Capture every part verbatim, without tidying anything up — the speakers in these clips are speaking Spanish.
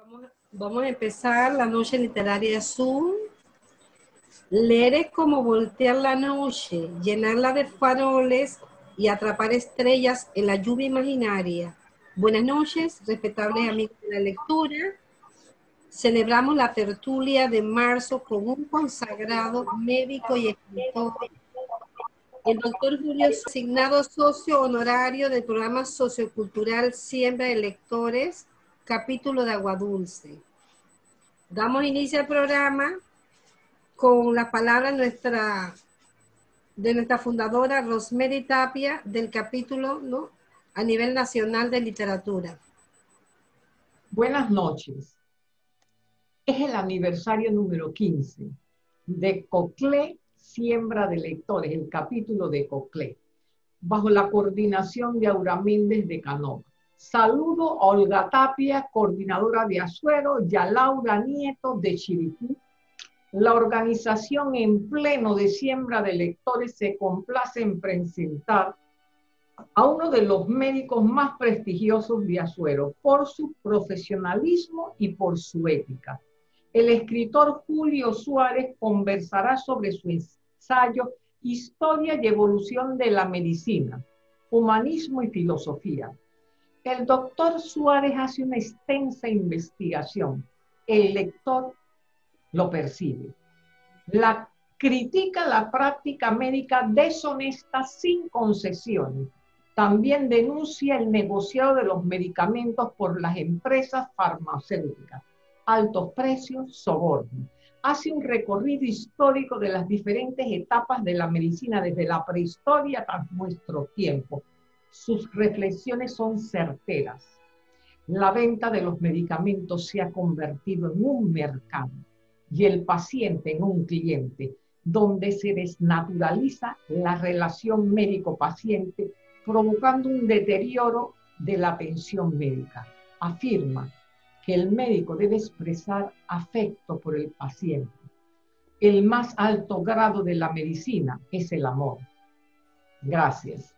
Vamos, a- vamos a empezar la noche literaria Zoom. Leer es como voltear la noche, llenarla de faroles y atrapar estrellas en la lluvia imaginaria. Buenas noches, respetables amigos de la lectura. Celebramos la tertulia de marzo con un consagrado médico y escritor, el doctor Julio, asignado socio honorario del programa sociocultural Siembra de Lectores, capítulo de Aguadulce. Damos inicio al programa con la palabra nuestra, de nuestra fundadora Rosemary Tapia, del capítulo, ¿no?, a nivel nacional de literatura. Buenas noches. Es el aniversario número quince de Coclé, Siembra de Lectores, el capítulo de Coclé, bajo la coordinación de Aura Méndez de Canova. Saludo a Olga Tapia, coordinadora de Azuero, y a Laura Nieto de Chiriquí. La organización en pleno de Siembra de Lectores se complace en presentar a uno de los médicos más prestigiosos de Azuero por su profesionalismo y por su ética. El escritor Julio Suárez conversará sobre su ensayo Historia y evolución de la medicina, humanismo y filosofía. El doctor Suárez hace una extensa investigación. El lector lo percibe. La critica la práctica médica deshonesta sin concesiones. También denuncia el negociado de los medicamentos por las empresas farmacéuticas. Altos precios, soborno. Hace un recorrido histórico de las diferentes etapas de la medicina desde la prehistoria hasta nuestro tiempo. Sus reflexiones son certeras. La venta de los medicamentos se ha convertido en un mercado y el paciente en un cliente, donde se desnaturaliza la relación médico-paciente, provocando un deterioro de la atención médica. Afirma que el médico debe expresar afecto por el paciente. El más alto grado de la medicina es el amor. Gracias.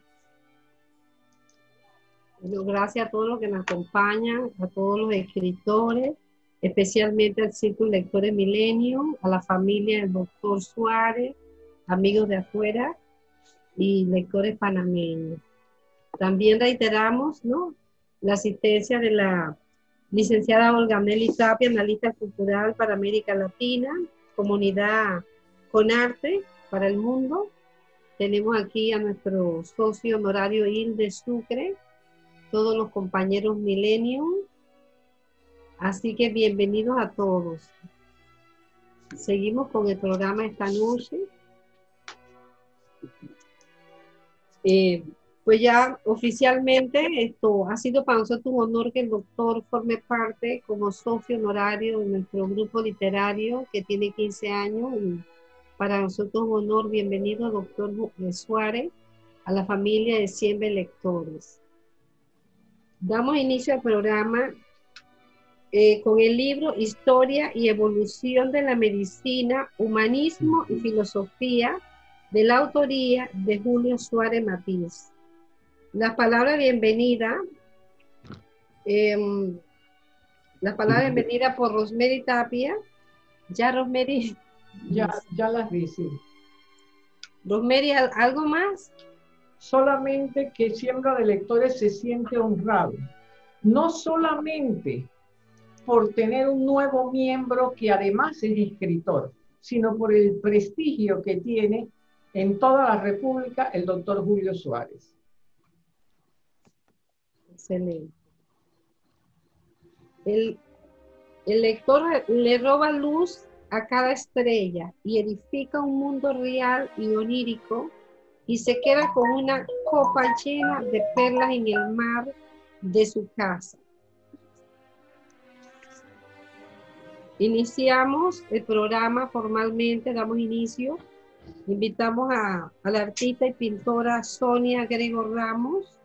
Bueno, gracias a todos los que nos acompañan, a todos los escritores, especialmente al Círculo de Lectores Milenio, a la familia del doctor Suárez, amigos de afuera y lectores panameños. También reiteramos, ¿no?, la asistencia de la licenciada Olga Meli Tapia, analista cultural para América Latina, comunidad con arte para el mundo. Tenemos aquí a nuestro socio honorario Hilde Sucre, todos los compañeros Millennium. Así que bienvenidos a todos. Seguimos con el programa esta noche. Eh, pues ya oficialmente esto ha sido para nosotros un honor que el doctor forme parte como socio honorario de nuestro grupo literario que tiene quince años. Y para nosotros un honor. Bienvenido, doctor Suárez, a la familia de Siembra de Lectores. Damos inicio al programa eh, con el libro Historia y evolución de la medicina, humanismo y filosofía, de la autoría de Julio Suárez Matiz. La palabra bienvenida, eh, la palabra bienvenida por Rosemary Tapia. Ya, Rosemary. Ya, ya las dice. Rosemary, ¿algo más? Solamente que Siembra de Lectores se siente honrado, no solamente por tener un nuevo miembro que además es escritor, sino por el prestigio que tiene en toda la República el doctor Julio Suárez. Excelente. El, el lector le roba luz a cada estrella y edifica un mundo real y onírico, y se queda con una copa llena de perlas en el mar de su casa. Iniciamos el programa formalmente, damos inicio. Invitamos a, a la artista y pintora Sonia Grego Ramos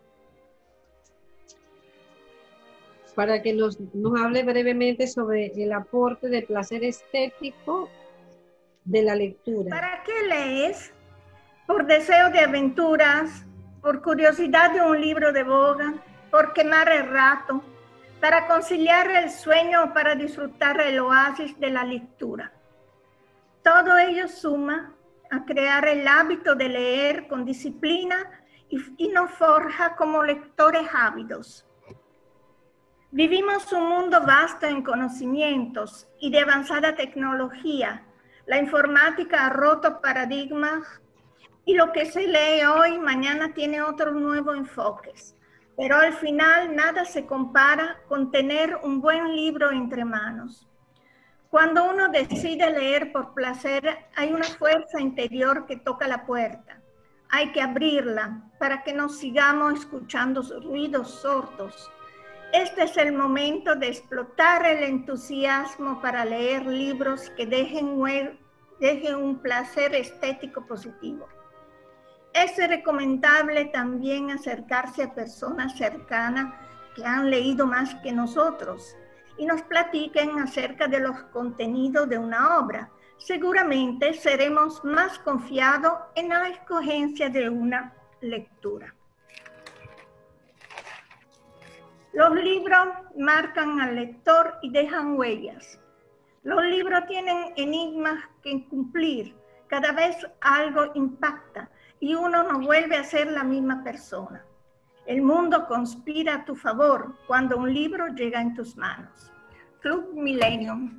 para que nos, nos hable brevemente sobre el aporte del placer estético de la lectura. ¿Para qué lees? ¿Por deseo de aventuras? ¿Por curiosidad de un libro de boga? ¿Por quemar el rato? para conciliar el sueño o para disfrutar el oasis de la lectura. Todo ello suma a crear el hábito de leer con disciplina y, y nos forja como lectores ávidos. Vivimos un mundo vasto en conocimientos y de avanzada tecnología. La informática ha roto paradigmas y lo que se lee hoy, mañana tiene otros nuevos enfoques. Pero al final nada se compara con tener un buen libro entre manos. Cuando uno decide leer por placer, hay una fuerza interior que toca la puerta. Hay que abrirla para que no sigamos escuchando ruidos sordos. Este es el momento de explotar el entusiasmo para leer libros que dejen, dejen un placer estético positivo. Es recomendable también acercarse a personas cercanas que han leído más que nosotros y nos platiquen acerca de los contenidos de una obra. Seguramente seremos más confiados en la escogencia de una lectura. Los libros marcan al lector y dejan huellas. Los libros tienen enigmas que cumplir. Cada vez algo impacta y uno no vuelve a ser la misma persona. El mundo conspira a tu favor cuando un libro llega en tus manos. Club Millennium.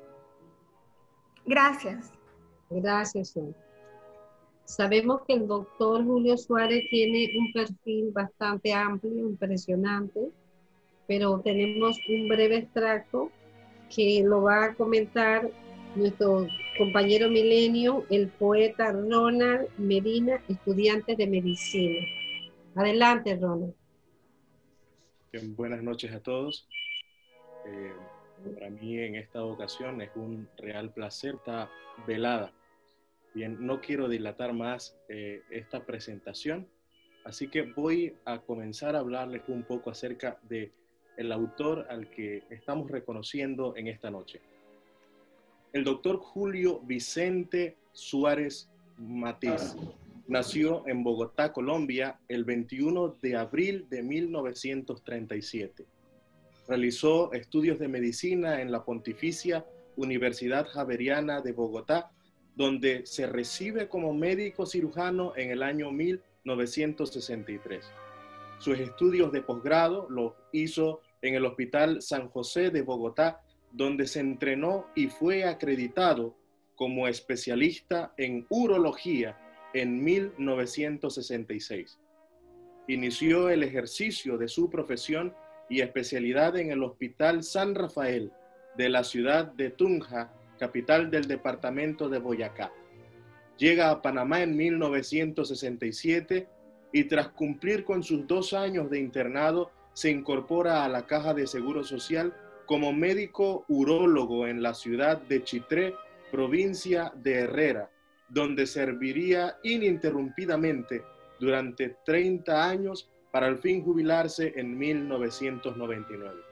Gracias. Gracias, Sol. Sabemos que el doctor Julio Suárez tiene un perfil bastante amplio, impresionante, pero tenemos un breve extracto que lo va a comentar nuestro compañero Milenio, el poeta Ronald Medina, estudiante de medicina. Adelante, Ronald. Bien, buenas noches a todos. Eh, para mí en esta ocasión es un real placer esta velada. Bien, no quiero dilatar más eh, esta presentación, así que voy a comenzar a hablarles un poco acerca de el autor al que estamos reconociendo en esta noche. El doctor Julio Vicente Suárez Matiz nació en Bogotá, Colombia, el veintiuno de abril de mil novecientos treinta y siete. Realizó estudios de medicina en la Pontificia Universidad Javeriana de Bogotá, donde se recibe como médico cirujano en el año mil novecientos sesenta y tres. Sus estudios de posgrado los hizo en el Hospital San José de Bogotá, donde se entrenó y fue acreditado como especialista en urología en mil novecientos sesenta y seis. Inició el ejercicio de su profesión y especialidad en el Hospital San Rafael de la ciudad de Tunja, capital del departamento de Boyacá. Llega a Panamá en mil novecientos sesenta y siete y tras cumplir con sus dos años de internado, se incorpora a la Caja de Seguro Social como médico urólogo en la ciudad de Chitré, provincia de Herrera, donde serviría ininterrumpidamente durante treinta años para al fin jubilarse en mil novecientos noventa y nueve.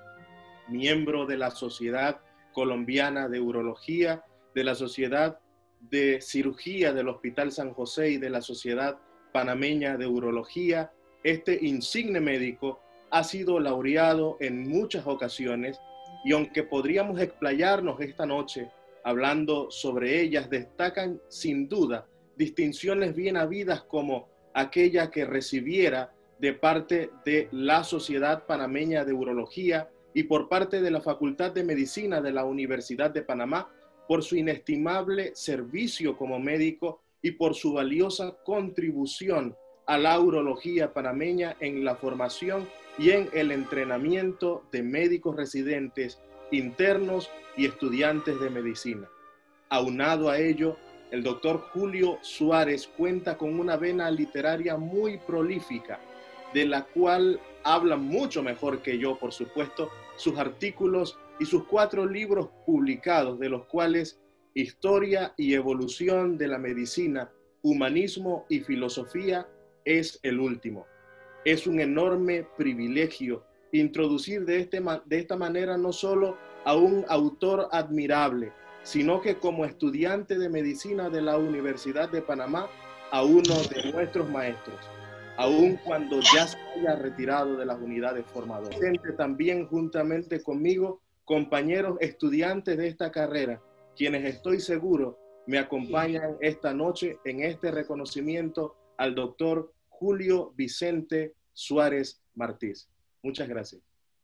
Miembro de la Sociedad Colombiana de Urología, de la Sociedad de Cirugía del Hospital San José y de la Sociedad Panameña de Urología, este insigne médico ha sido laureado en muchas ocasiones y aunque podríamos explayarnos esta noche hablando sobre ellas, destacan sin duda distinciones bien habidas como aquella que recibiera de parte de la Sociedad Panameña de Urología y por parte de la Facultad de Medicina de la Universidad de Panamá por su inestimable servicio como médico y por su valiosa contribución a la urología panameña en la formación y en el entrenamiento de médicos residentes, internos y estudiantes de medicina. Aunado a ello, el doctor Julio Suárez cuenta con una vena literaria muy prolífica, de la cual habla mucho mejor que yo, por supuesto, sus artículos y sus cuatro libros publicados, de los cuales Historia y Evolución de la Medicina, Humanismo y Filosofía es el último. Es un enorme privilegio introducir de, este, de esta manera no solo a un autor admirable, sino que como estudiante de medicina de la Universidad de Panamá, a uno de nuestros maestros. aun cuando ya se haya retirado de las unidades formadoras. También juntamente conmigo, compañeros estudiantes de esta carrera, quienes estoy seguro me acompañan esta noche en este reconocimiento al doctor Julio Vicente Suárez Martís. Muchas gracias.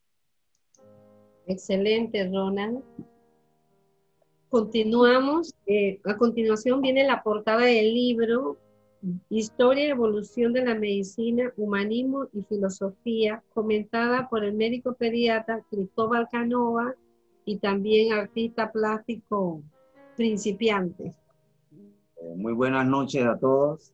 Excelente, Ronald. Continuamos. Eh, a continuación viene la portada del libro Historia y Evolución de la Medicina, Humanismo y Filosofía, comentada por el médico pediatra Cristóbal Canova y también artista plástico principiante. Eh, muy buenas noches a todos.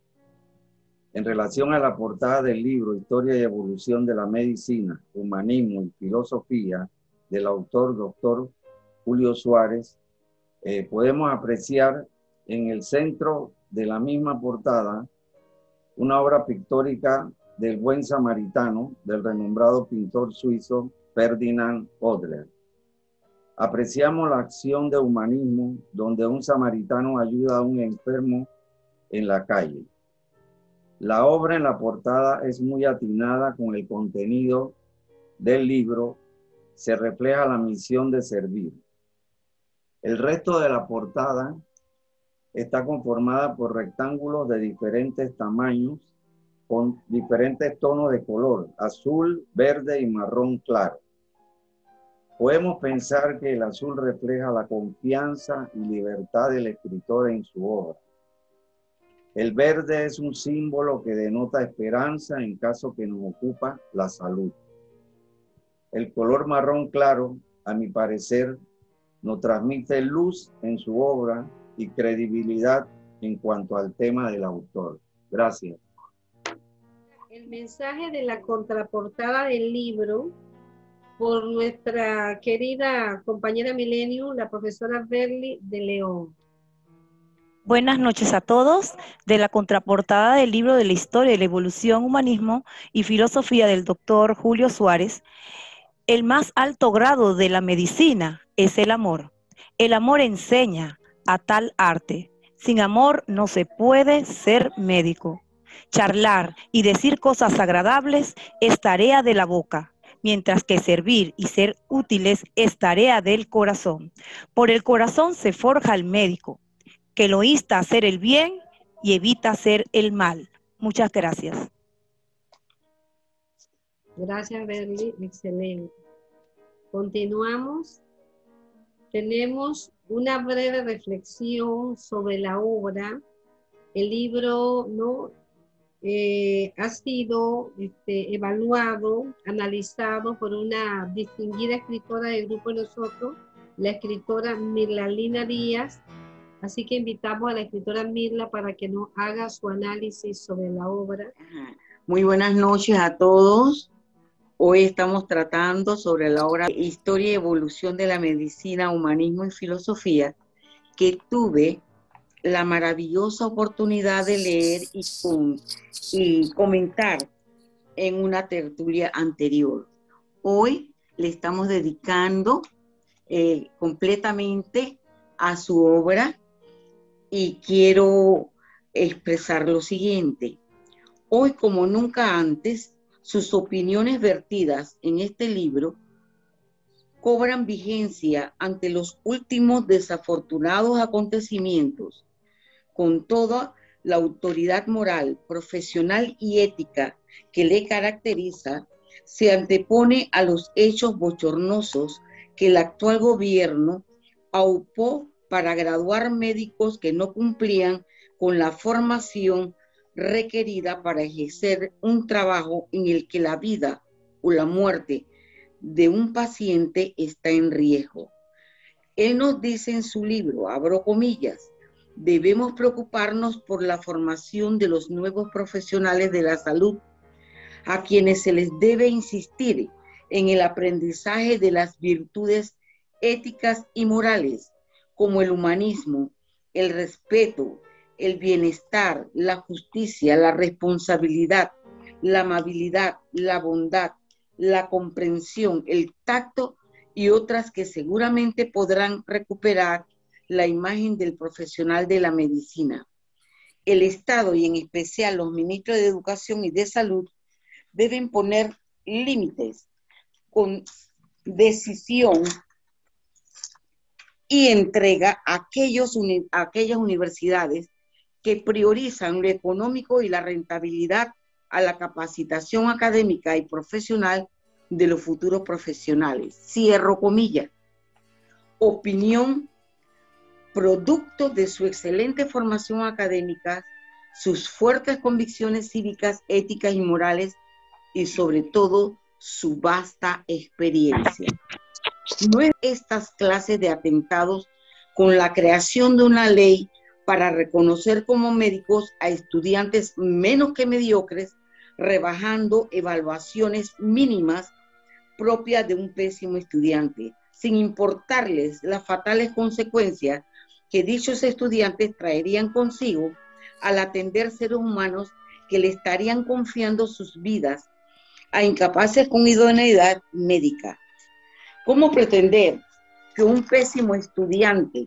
En relación a la portada del libro Historia y Evolución de la Medicina, Humanismo y Filosofía, del autor doctor Julio Suárez, eh, podemos apreciar en el centro de la misma portada una obra pictórica del buen samaritano del renombrado pintor suizo Ferdinand Hodler. Apreciamos la acción de humanismo donde un samaritano ayuda a un enfermo en la calle. La obra en la portada es muy atinada con el contenido del libro, se refleja la misión de servir. El resto de la portada está conformada por rectángulos de diferentes tamaños con diferentes tonos de color, azul, verde y marrón claro. Podemos pensar que el azul refleja la confianza y libertad del escritor en su obra. El verde es un símbolo que denota esperanza en caso que nos ocupa la salud. El color marrón claro, a mi parecer, nos transmite luz en su obra y credibilidad en cuanto al tema del autor. Gracias. El mensaje de la contraportada del libro por nuestra querida compañera Milenio, la profesora Berly de León. Buenas noches a todos. De la contraportada del libro de la Historia y la Evolución, Humanismo y Filosofía del doctor Julio Suárez, el más alto grado de la medicina es el amor. El amor enseña a tal arte. Sin amor no se puede ser médico. Charlar y decir cosas agradables es tarea de la boca, mientras que servir y ser útiles es tarea del corazón. Por el corazón se forja el médico, que lo insta a hacer el bien y evita hacer el mal. Muchas gracias. Gracias, Berly. Excelente. Continuamos. Tenemos una breve reflexión sobre la obra. El libro no eh, ha sido este, evaluado, analizado por una distinguida escritora del grupo de nosotros, la escritora Mirlalina Díaz. Así que invitamos a la escritora Mirla para que nos haga su análisis sobre la obra. Muy buenas noches a todos. Hoy estamos tratando sobre la obra Historia y Evolución de la Medicina, Humanismo y Filosofía, que tuve la maravillosa oportunidad de leer y, con, y comentar en una tertulia anterior. Hoy le estamos dedicando eh, completamente a su obra y quiero expresar lo siguiente. Hoy, como nunca antes, sus opiniones vertidas en este libro cobran vigencia ante los últimos desafortunados acontecimientos. Con toda la autoridad moral, profesional y ética que le caracteriza, se antepone a los hechos bochornosos que el actual gobierno aupó para graduar médicos que no cumplían con la formación requerida para ejercer un trabajo en el que la vida o la muerte de un paciente está en riesgo. Él nos dice en su libro, abro comillas, debemos preocuparnos por la formación de los nuevos profesionales de la salud, a quienes se les debe insistir en el aprendizaje de las virtudes éticas y morales, como el humanismo, el respeto, el bienestar, la justicia, la responsabilidad, la amabilidad, la bondad, la comprensión, el tacto y otras que seguramente podrán recuperar la imagen del profesional de la medicina. el Estado y en especial los ministros de Educación y de Salud deben poner límites con decisión y entrega a, aquellos, a aquellas universidades que priorizan lo económico y la rentabilidad a la capacitación académica y profesional de los futuros profesionales. Cierro comillas. Opinión producto de su excelente formación académica, sus fuertes convicciones cívicas, éticas y morales, y sobre todo su vasta experiencia. No es estas clases de atentados con la creación de una ley para reconocer como médicos a estudiantes menos que mediocres, rebajando evaluaciones mínimas propias de un pésimo estudiante, sin importarles las fatales consecuencias que dichos estudiantes traerían consigo al atender seres humanos que le estarían confiando sus vidas a incapaces con idoneidad médica. ¿Cómo pretender que un pésimo estudiante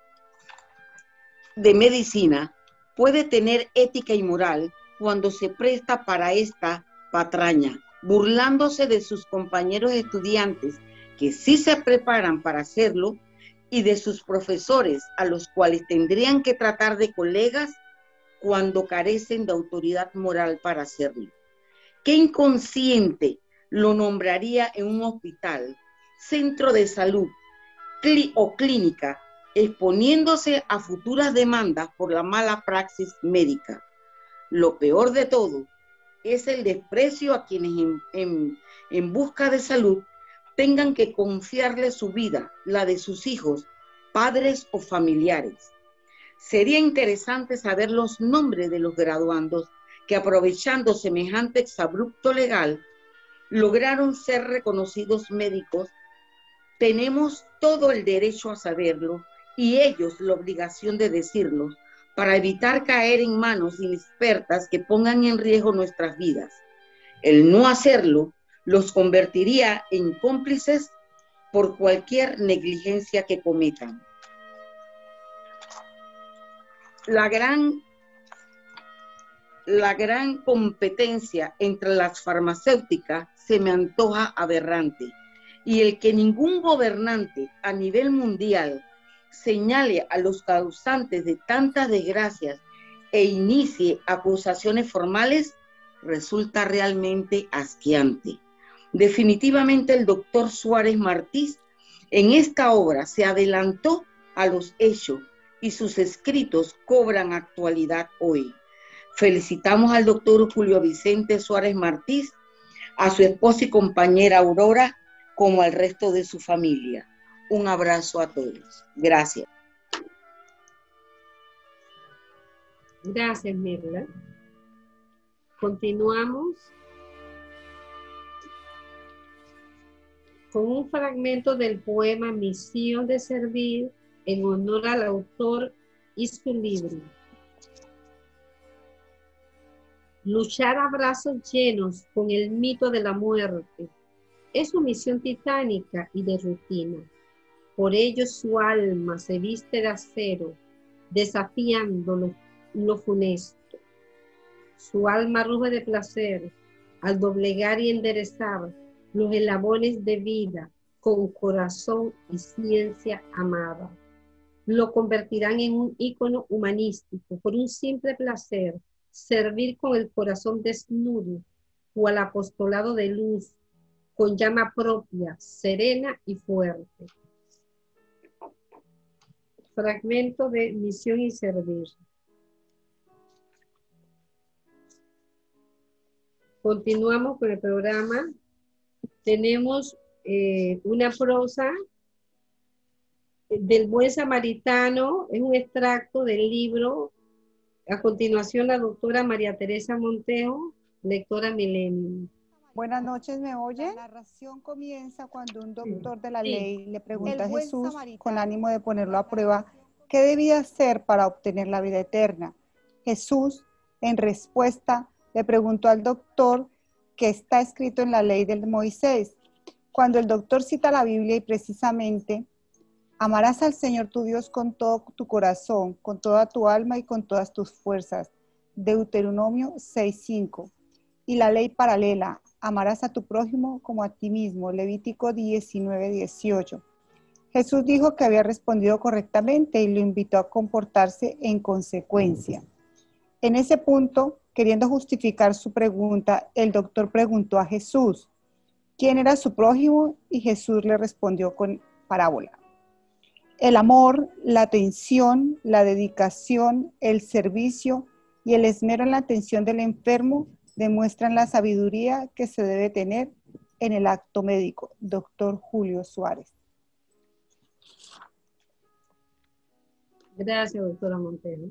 de medicina puede tener ética y moral cuando se presta para esta patraña, burlándose de sus compañeros estudiantes que sí se preparan para hacerlo y de sus profesores a los cuales tendrían que tratar de colegas cuando carecen de autoridad moral para hacerlo? ¿Qué inconsciente lo nombraría en un hospital, centro de salud clí o clínica, exponiéndose a futuras demandas por la mala praxis médica? Lo peor de todo es el desprecio a quienes en, en, en busca de salud tengan que confiarle su vida, la de sus hijos, padres o familiares. Sería interesante saber los nombres de los graduandos que, aprovechando semejante exabrupto legal, lograron ser reconocidos médicos. Tenemos todo el derecho a saberlo y ellos la obligación de decirlo para evitar caer en manos inexpertas que pongan en riesgo nuestras vidas. El no hacerlo los convertiría en cómplices por cualquier negligencia que cometan. La gran, la gran competencia entre las farmacéuticas se me antoja aberrante, y el que ningún gobernante a nivel mundial señale a los causantes de tantas desgracias e inicie acusaciones formales resulta realmente asqueante. Definitivamente el doctor Suárez Martí en esta obra se adelantó a los hechos y sus escritos cobran actualidad hoy. Felicitamos al doctor Julio Vicente Suárez Martí, a su esposa y compañera Aurora, como al resto de su familia. Un abrazo a todos. Gracias. Gracias, Mirla. Continuamos con un fragmento del poema Misión de Servir en honor al autor y su libro. Luchar a brazos llenos con el mito de la muerte es su misión titánica y de rutina. Por ello su alma se viste de acero, desafiando lo, lo funesto. Su alma ruge de placer al doblegar y enderezar los eslabones de vida con corazón y ciencia amada. Lo convertirán en un ícono humanístico por un simple placer, servir con el corazón desnudo o al apostolado de luz, con llama propia, serena y fuerte. Fragmento de Misión y Servir. Continuamos con el programa. Tenemos eh, una prosa del Buen Samaritano, es un extracto del libro. A continuación, la doctora María Teresa Montejo, lectora Milenio. Buenas noches, ¿me oye? La narración comienza cuando un doctor de la ley le pregunta a Jesús, con ánimo de ponerlo a prueba, ¿qué debía hacer para obtener la vida eterna? Jesús, en respuesta, le preguntó al doctor qué está escrito en la ley de Moisés. Cuando el doctor cita la Biblia y precisamente Amarás al Señor tu Dios con todo tu corazón, con toda tu alma y con todas tus fuerzas. Deuteronomio seis cinco. Y la ley paralela, amarás a tu prójimo como a ti mismo. Levítico diecinueve dieciocho. Jesús dijo que había respondido correctamente y lo invitó a comportarse en consecuencia. En ese punto, queriendo justificar su pregunta, el doctor preguntó a Jesús, ¿quién era su prójimo? Y Jesús le respondió con parábola. El amor, la atención, la dedicación, el servicio y el esmero en la atención del enfermo demuestran la sabiduría que se debe tener en el acto médico. Doctor Julio Suárez. Gracias, doctora Montero.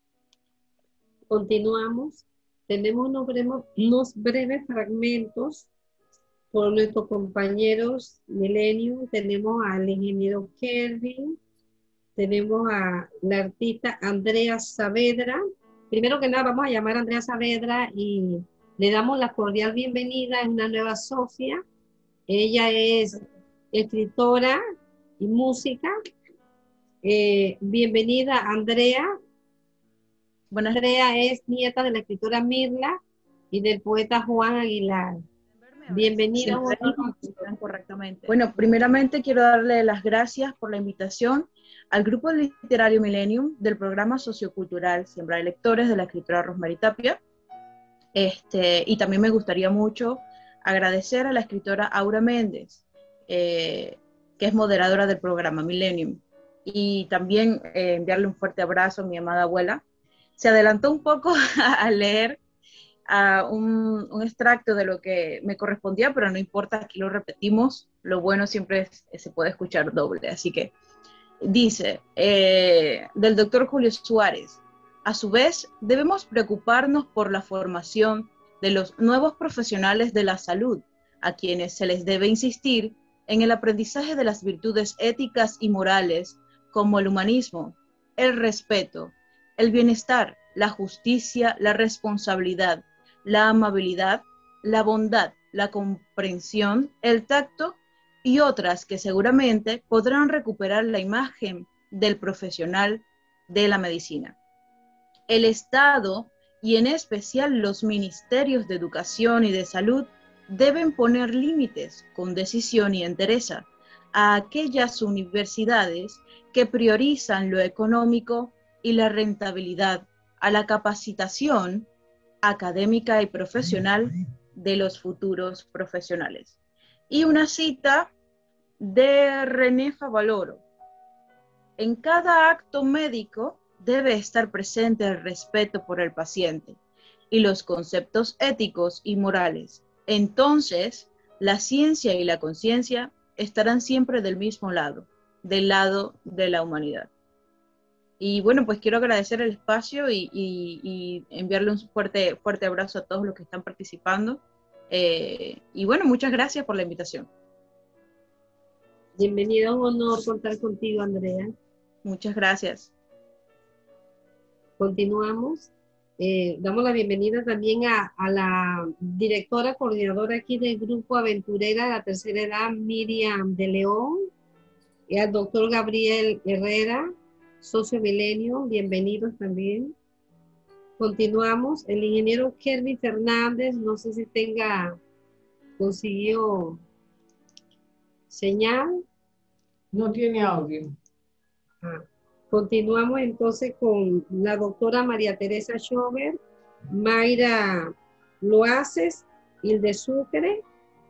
Continuamos. Tenemos unos breves, unos breves fragmentos por nuestros compañeros Milenio. Tenemos al ingeniero Kelvin, tenemos a la artista Andrea Saavedra. Primero que nada vamos a llamar a Andrea Saavedra y le damos la cordial bienvenida, es una nueva socia. Ella es escritora y música. Eh, bienvenida Andrea. Bueno, Andrea es nieta de la escritora Mirla y del poeta Juan Aguilar. Bienvenida. Correctamente. Bueno, primeramente quiero darle las gracias por la invitación al Grupo Literario Millennium del programa sociocultural Siembra de Lectores de la escritora Rosmarie Tapia. Este, y también me gustaría mucho agradecer a la escritora Aura Méndez, eh, que es moderadora del programa Millennium. Y también eh, enviarle un fuerte abrazo a mi amada abuela. Se adelantó un poco a leer a un, un extracto de lo que me correspondía, pero no importa, aquí lo repetimos, lo bueno siempre es, se puede escuchar doble, así que dice, eh, del doctor Julio Suárez, a su vez debemos preocuparnos por la formación de los nuevos profesionales de la salud, a quienes se les debe insistir en el aprendizaje de las virtudes éticas y morales, como el humanismo, el respeto, el bienestar, la justicia, la responsabilidad, la amabilidad, la bondad, la comprensión, el tacto y otras que seguramente podrán recuperar la imagen del profesional de la medicina. El Estado y en especial los ministerios de educación y de salud deben poner límites con decisión y entereza a aquellas universidades que priorizan lo económico y la rentabilidad, a la capacitación académica y profesional de los futuros profesionales. Y una cita de René Favaloro. En cada acto médico debe estar presente el respeto por el paciente y los conceptos éticos y morales. Entonces, la ciencia y la conciencia estarán siempre del mismo lado, del lado de la humanidad. Y bueno, pues quiero agradecer el espacio y, y, y enviarle un fuerte, fuerte abrazo a todos los que están participando. Eh, y bueno, muchas gracias por la invitación. Bienvenido, un honor contar contigo, Andrea. Muchas gracias. Continuamos. Eh, damos la bienvenida también a, a la directora coordinadora aquí del Grupo Aventurera de la Tercera Edad, Miriam de León, y al doctor Gabriel Herrera, socio Milenio, bienvenidos también. Continuamos, el ingeniero Kelvin Fernández, no sé si tenga, consiguió señal. No tiene audio. Ah. Continuamos entonces con la doctora María Teresa Schober, Mayra Loaces, Hilde Sucre.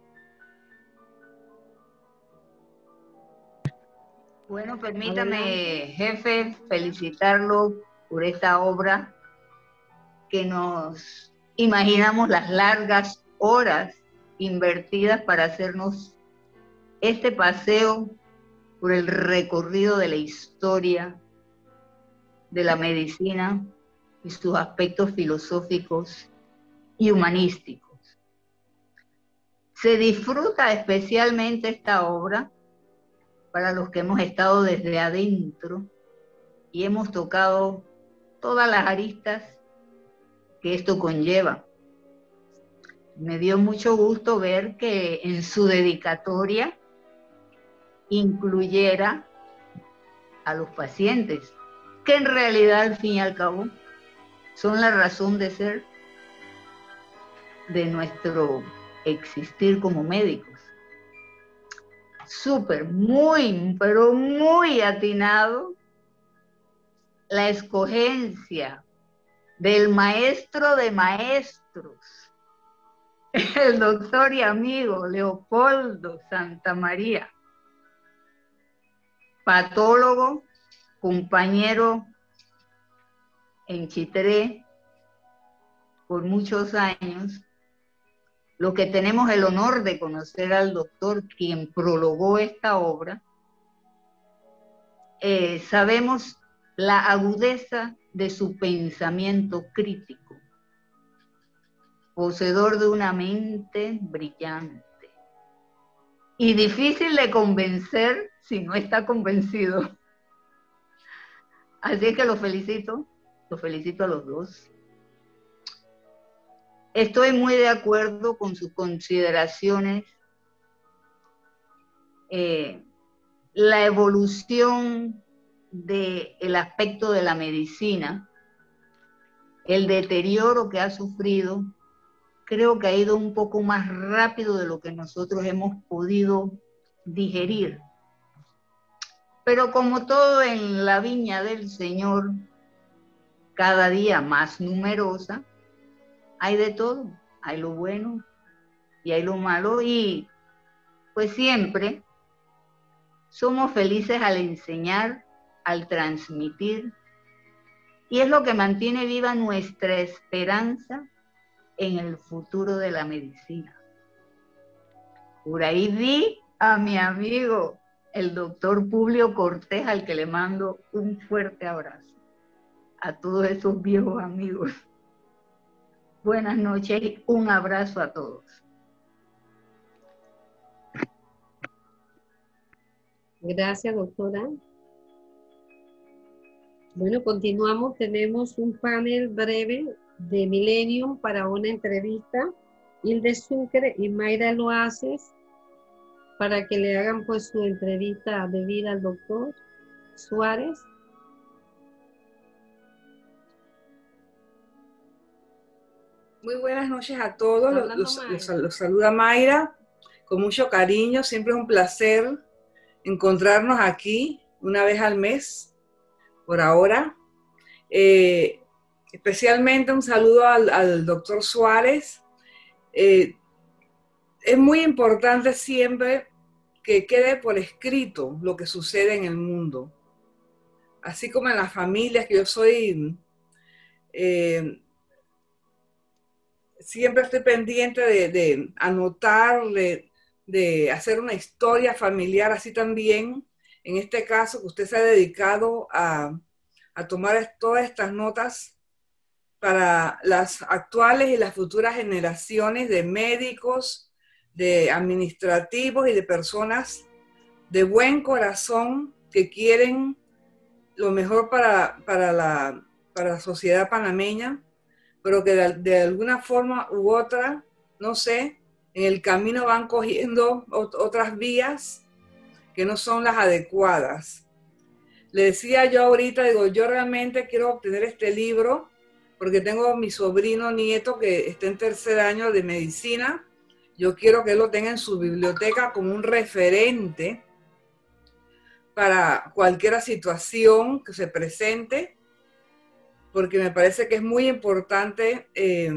Bueno, permítame, adelante, jefe, felicitarlo por esta obra que nos imaginamos las largas horas invertidas para hacernos este paseo por el recorrido de la historia de la medicina y sus aspectos filosóficos y humanísticos. Se disfruta especialmente esta obra para los que hemos estado desde adentro y hemos tocado todas las aristas que esto conlleva. Me dio mucho gusto ver que en su dedicatoria incluyera a los pacientes, que en realidad al fin y al cabo son la razón de ser de nuestro existir como médicos. Súper, muy, pero muy atinado la escogencia del maestro de maestros, el doctor y amigo Leopoldo Santamaría, patólogo, compañero en Chitré por muchos años. Los que tenemos el honor de conocer al doctor, quien prologó esta obra, eh, sabemos la agudeza de su pensamiento crítico, poseedor de una mente brillante y difícil de convencer si no está convencido. Así es que los felicito, los felicito a los dos. Estoy muy de acuerdo con sus consideraciones. Eh, la evolución del aspecto de la medicina, el deterioro que ha sufrido, creo que ha ido un poco más rápido de lo que nosotros hemos podido digerir. Pero como todo en la viña del Señor, cada día más numerosa, hay de todo, hay lo bueno y hay lo malo, y pues siempre somos felices al enseñar, al transmitir, y es lo que mantiene viva nuestra esperanza en el futuro de la medicina. Por ahí vi a mi amigo, el doctor Publio Cortés, al que le mando un fuerte abrazo, a todos esos viejos amigos. Buenas noches y un abrazo a todos. Gracias, doctora. Bueno, continuamos. Tenemos un panel breve de Millennium para una entrevista. Hilde Sucre y Mayra Loaces, para que le hagan pues su entrevista de vida al doctor Suárez. Muy buenas noches a todos, los, los, los, los saluda Mayra, con mucho cariño, siempre es un placer encontrarnos aquí una vez al mes, por ahora. Eh, especialmente un saludo al, al doctor Suárez. Eh, es muy importante siempre que quede por escrito lo que sucede en el mundo, así como en las familias, que yo soy... Eh, siempre estoy pendiente de, de anotar, de, de hacer una historia familiar, así también, en este caso, que usted se ha dedicado a, a tomar todas estas notas para las actuales y las futuras generaciones de médicos, de administrativos y de personas de buen corazón que quieren lo mejor para, para, la, para la sociedad panameña, pero que de, de alguna forma u otra, no sé, en el camino van cogiendo ot otras vías que no son las adecuadas. Le decía yo ahorita, digo, yo realmente quiero obtener este libro porque tengo mi sobrino nieto que está en tercer año de medicina. Yo quiero que él lo tenga en su biblioteca como un referente para cualquier situación que se presente, porque me parece que es muy importante eh,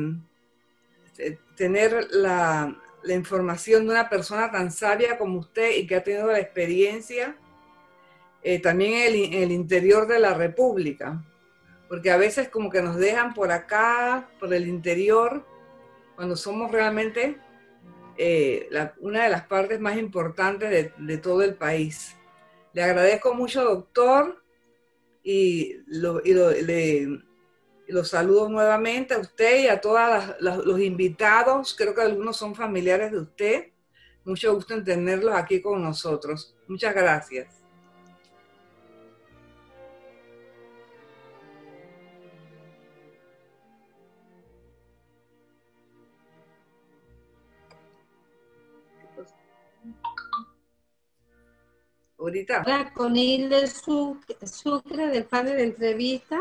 tener la, la información de una persona tan sabia como usted y que ha tenido la experiencia eh, también en el, en el interior de la República, porque a veces como que nos dejan por acá, por el interior, cuando somos realmente eh, la, una de las partes más importantes de, de todo el país. Le agradezco mucho, doctor, y, lo, y lo, le... los saludo nuevamente a usted y a todos los invitados. Creo que algunos son familiares de usted. Mucho gusto en tenerlos aquí con nosotros. Muchas gracias. ahorita. Hola, con Hilde Sucre del panel de entrevista.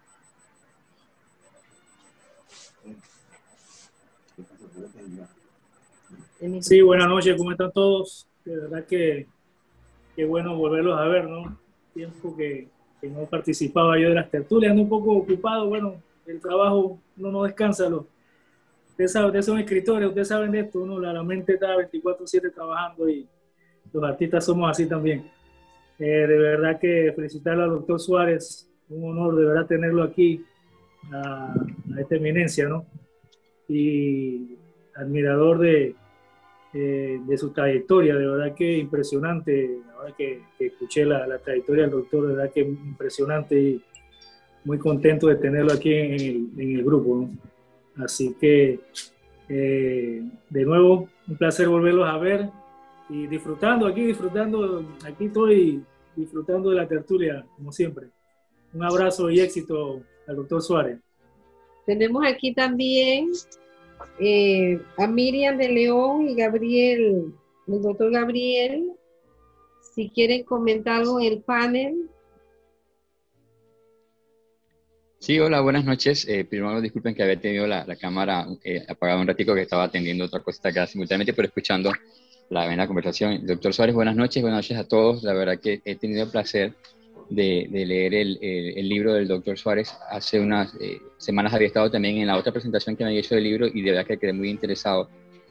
Sí, buenas noches, ¿cómo están todos? De verdad que qué bueno volverlos a ver, ¿no? Tiempo que, que no participaba yo de las tertulias, ando un poco ocupado, bueno, el trabajo uno no descansa, lo, ustedes saben, ustedes son escritores, ustedes saben de esto, uno la, la mente está veinticuatro siete trabajando y los artistas somos así también. Eh, de verdad que felicitarle al doctor Suárez, un honor de verdad tenerlo aquí, a, a esta eminencia, ¿no? Y admirador de, eh, de su trayectoria, de verdad que impresionante, ahora que, que escuché la, la trayectoria del doctor, de verdad que impresionante y muy contento de tenerlo aquí en el, en el grupo, ¿no? Así que, eh, de nuevo, un placer volverlos a ver y disfrutando aquí, disfrutando, aquí estoy disfrutando de la tertulia, como siempre. Un abrazo y éxito al doctor Suárez. Tenemos aquí también eh, a Miriam de León y Gabriel, el doctor Gabriel, si quieren comentar algo en el panel. Sí, hola, buenas noches. Eh, primero disculpen que había tenido la, la cámara eh, apagada un ratico, que estaba atendiendo otra cosita acá simultáneamente, pero escuchando la buena conversación. Doctor Suárez, buenas noches, buenas noches a todos. La verdad que he tenido el placer de, de leer el, el, el libro del doctor Suárez. Hace unas eh, semanas había estado también en la otra presentación que me había hecho del libro y de verdad que quedé muy interesado.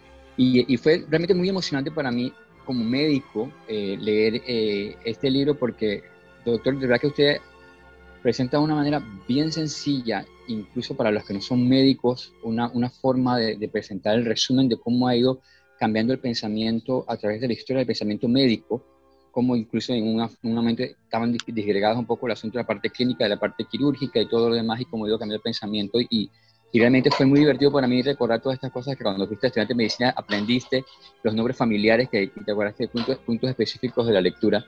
Y, y fue realmente muy emocionante para mí como médico eh, leer eh, este libro porque, doctor, de verdad que usted presenta de una manera bien sencilla, incluso para los que no son médicos, una, una forma de, de presentar el resumen de cómo ha ido cambiando el pensamiento a través de la historia del pensamiento médico, como incluso en una, un momento estaban disgregados un poco el asunto de la parte clínica, de la parte quirúrgica y todo lo demás, y cómo ha ido cambiando el pensamiento. Y, y realmente fue muy divertido para mí recordar todas estas cosas que cuando fuiste estudiante de medicina aprendiste, los nombres familiares, que, que te acuerdas de puntos, puntos específicos de la lectura.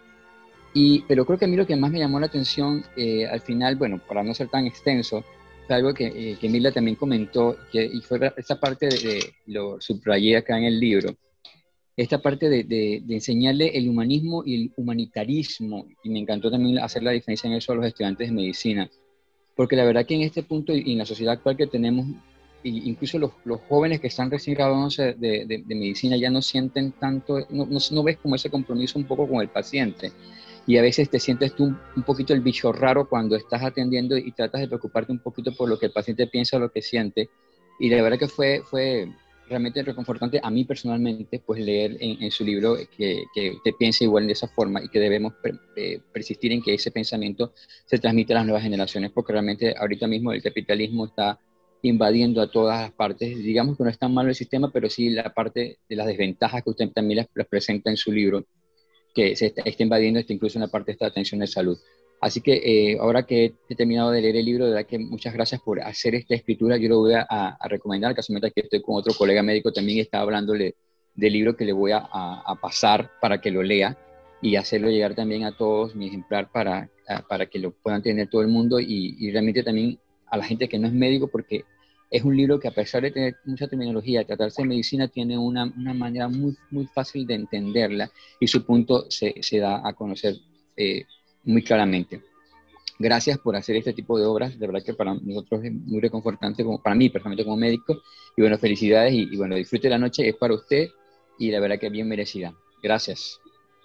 Y, pero creo que a mí lo que más me llamó la atención eh, al final, bueno, para no ser tan extenso, fue algo que, eh, que Mila también comentó, que, y fue esta parte, de, de, lo subrayé acá en el libro, esta parte de, de, de enseñarle el humanismo y el humanitarismo, y me encantó también hacer la diferencia en eso a los estudiantes de medicina, porque la verdad que en este punto y en la sociedad actual que tenemos, incluso los, los jóvenes que están recién graduándose de, de, de medicina ya no sienten tanto, no, no, no ves como ese compromiso un poco con el paciente. Y a veces te sientes tú un, un poquito el bicho raro cuando estás atendiendo y tratas de preocuparte un poquito por lo que el paciente piensa o lo que siente. Y la verdad que fue, fue realmente reconfortante a mí personalmente, pues leer en, en su libro que, que usted piensa igual de esa forma y que debemos pre, eh, persistir en que ese pensamiento se transmite a las nuevas generaciones, porque realmente ahorita mismo el capitalismo está invadiendo a todas las partes. Digamos que no es tan malo el sistema, pero sí la parte de las desventajas que usted también las, las presenta en su libro, que se está, está invadiendo está incluso una parte de esta atención de salud. Así que eh, ahora que he terminado de leer el libro, de verdad que muchas gracias por hacer esta escritura. Yo lo voy a, a recomendar, casualmente que estoy con otro colega médico también, estaba hablándole del libro que le voy a, a, a pasar para que lo lea y hacerlo llegar también a todos, mi ejemplar, para, a, para que lo puedan tener todo el mundo y, y realmente también a la gente que no es médico, porque es un libro que a pesar de tener mucha terminología, de tratarse de medicina, tiene una, una manera muy, muy fácil de entenderla y su punto se, se da a conocer eh, muy claramente. Gracias por hacer este tipo de obras, de verdad que para nosotros es muy reconfortante, como para mí personalmente como médico, y bueno, felicidades y, y bueno, disfrute la noche, es para usted y la verdad que bien merecida. Gracias.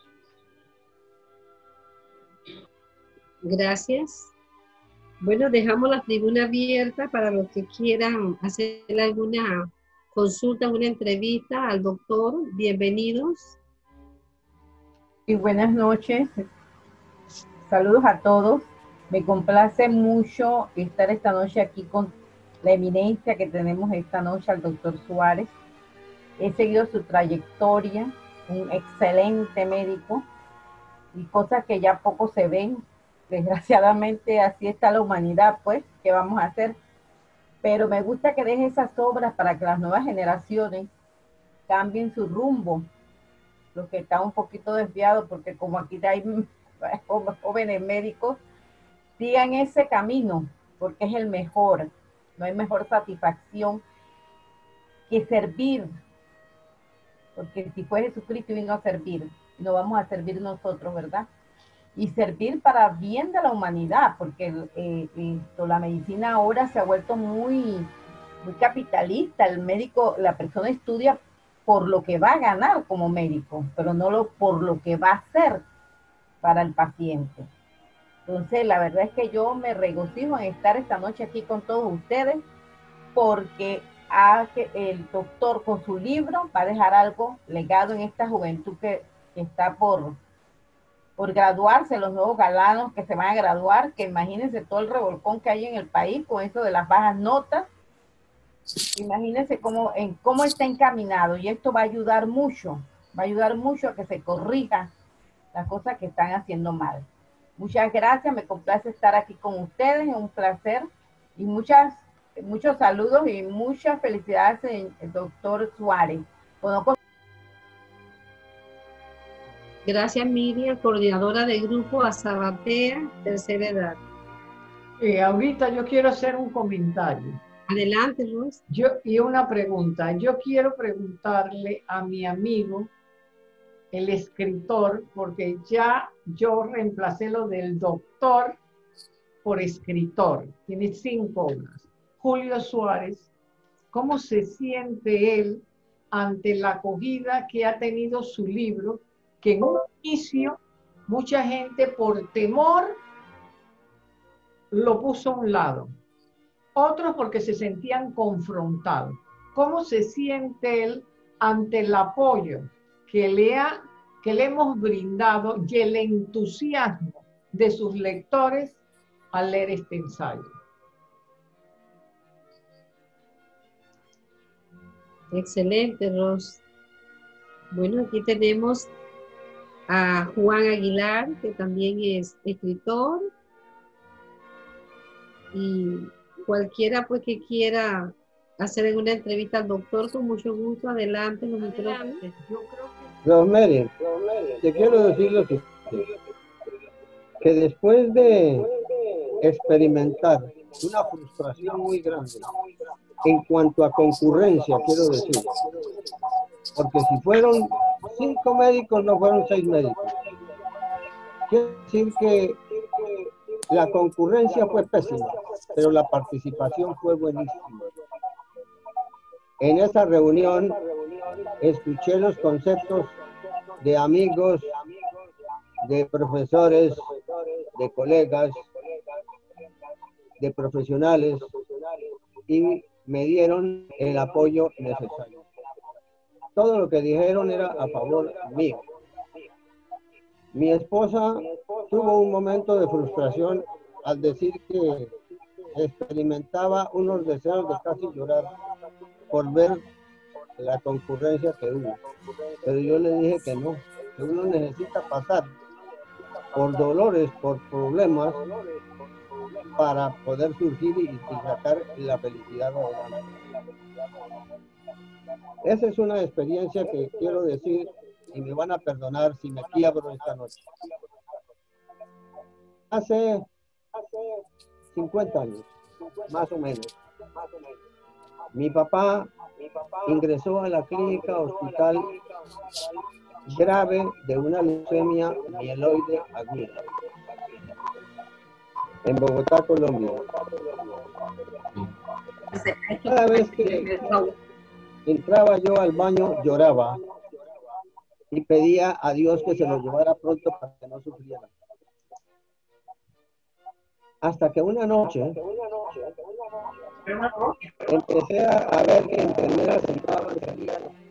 Gracias. Bueno, dejamos la tribuna abierta para los que quieran hacer alguna consulta, alguna entrevista al doctor. Bienvenidos. Y buenas noches. Saludos a todos. Me complace mucho estar esta noche aquí con la eminencia que tenemos esta noche, al doctor Suárez. He seguido su trayectoria, un excelente médico y cosas que ya poco se ven. Desgraciadamente así está la humanidad, pues, ¿qué vamos a hacer? Pero me gusta que deje esas obras para que las nuevas generaciones cambien su rumbo, los que están un poquito desviados, porque como aquí hay jóvenes médicos, sigan ese camino, porque es el mejor. No hay mejor satisfacción que servir. porque si fue Jesucristo vino a servir, no vamos a servir nosotros, ¿verdad? Y servir para bien de la humanidad, porque eh, esto, la medicina ahora se ha vuelto muy, muy capitalista. El médico, la persona estudia por lo que va a ganar como médico, pero no lo, por lo que va a hacer para el paciente. Entonces, la verdad es que yo me regocijo en estar esta noche aquí con todos ustedes, porque a, que el doctor con su libro va a dejar algo legado en esta juventud que, que está por... por graduarse, los nuevos galanos que se van a graduar, que imagínense todo el revolcón que hay en el país con eso de las bajas notas. Imagínense cómo, en cómo está encaminado, y esto va a ayudar mucho, va a ayudar mucho a que se corrija las cosas que están haciendo mal. Muchas gracias, me complace estar aquí con ustedes, es un placer, y muchas, muchos saludos y muchas felicidades, el doctor Suárez. Conozco. Gracias, Miriam, coordinadora del grupo Azabatea, tercera edad. Eh, ahorita yo quiero hacer un comentario. Adelante, Luz. Yo, y una pregunta. Yo quiero preguntarle a mi amigo, el escritor, porque ya yo reemplacé lo del doctor por escritor. Tiene cinco obras. Julio Suárez, ¿cómo se siente él ante la acogida que ha tenido su libro? Que en un inicio mucha gente por temor lo puso a un lado, otros porque se sentían confrontados. ¿Cómo se siente él ante el apoyo que le, ha, que le hemos brindado y el entusiasmo de sus lectores al leer este ensayo? Excelente, Ros. Bueno, aquí tenemos a Juan Aguilar, que también es escritor, y cualquiera pues que quiera hacer una entrevista al doctor, con mucho gusto, adelante, los micrófonos. Rosemary, te quiero decir lo que, que después de experimentar una frustración muy grande en cuanto a concurrencia, quiero decir, porque si fueron cinco médicos, no fueron seis médicos. Quiero decir que la concurrencia fue pésima, pero la participación fue buenísima. En esa reunión escuché los conceptos de amigos, de profesores, de colegas, de profesionales, y me dieron el apoyo necesario. Todo lo que dijeron era a favor mío. Mi esposa tuvo un momento de frustración al decir que experimentaba unos deseos de casi llorar por ver la concurrencia que hubo. Pero yo le dije que no, que uno necesita pasar por dolores, por problemas, para poder surgir y, y sacar la felicidad adelante. Esa es una experiencia que quiero decir, y me van a perdonar si me quiebro esta noche. Hace cincuenta años, más o menos, mi papá ingresó a la clínica hospital grave de una leucemia mieloide aguda en Bogotá, Colombia. Cada vez que entraba yo al baño lloraba y pedía a Dios que se lo llevara pronto para que no sufriera. Hasta que una noche empecé a ver que enfermeras entraban y salían.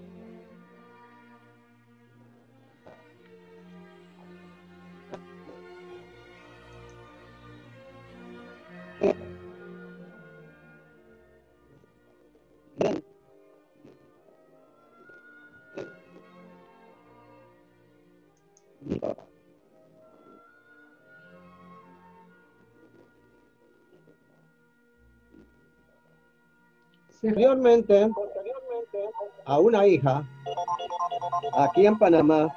Posteriormente, a una hija, aquí en Panamá,